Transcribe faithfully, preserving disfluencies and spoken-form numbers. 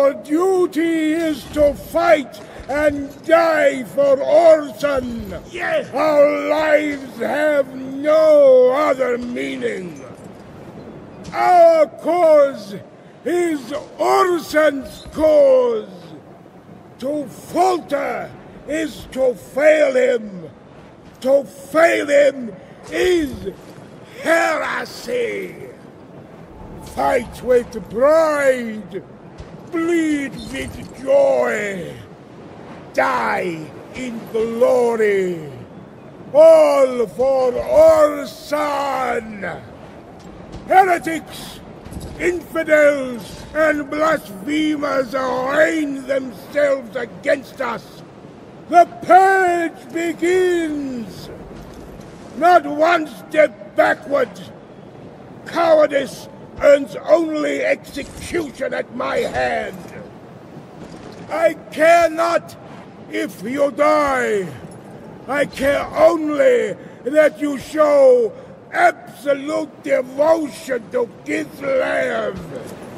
Our duty is to fight and die for Orson. Yes. Our lives have no other meaning. Our cause is Orson's cause. To falter is to fail him. To fail him is heresy. Fight with pride. Bleed with joy. Die in glory. All for Orson. Heretics, infidels, and blasphemers arraign themselves against us. The purge begins. Not one step backward. Cowardice earns only execution at my hand. I care not if you die. I care only that you show absolute devotion to Kislev.